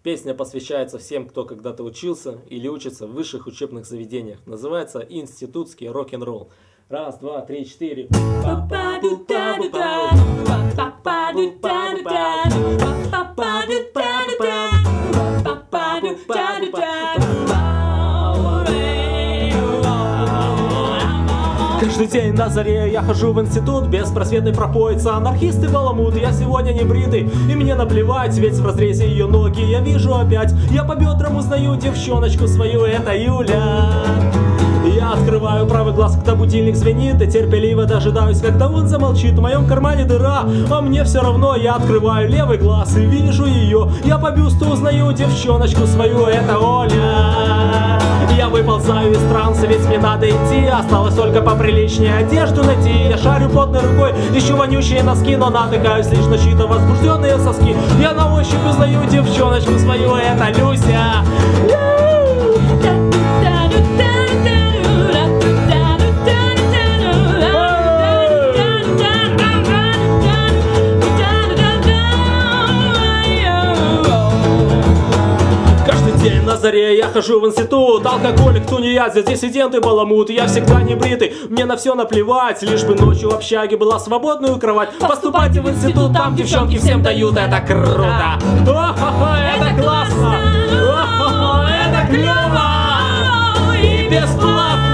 Песня посвящается всем, кто когда-то учился или учится в высших учебных заведениях. Называется «Институтский рок-н-ролл». Раз, два, три, четыре. Каждый день на заре я хожу в институт, беспросветный пропоица, анархисты баламут. Я сегодня не бритый, и мне наплевать, ведь в разрезе ее ноги я вижу опять. Я по бедрам узнаю девчоночку свою, это Юля. Я открываю правый глаз, когда будильник звенит, и терпеливо дожидаюсь, когда он замолчит. В моем кармане дыра, а мне все равно. Я открываю левый глаз и вижу ее. Я по бюсту узнаю девчоночку свою, это Оля. Я выползаю из транса, ведь мне надо идти. Осталось только поприличнее одежду найти. Я шарю плотной рукой, ищу вонючие носки, но натыкаюсь лишь на чьи-то возбужденные соски. Я на ощупь узнаю девчоночку свою, это Люся. На заре я хожу в институт, алкоголик, тунеядец, диссиденты баламут. Я всегда не бритый, мне на все наплевать, лишь бы ночью в общаге была свободную кровать. Поступайте в институт, там девчонки всем дают, это круто. Это классно, это клево и бесплатно.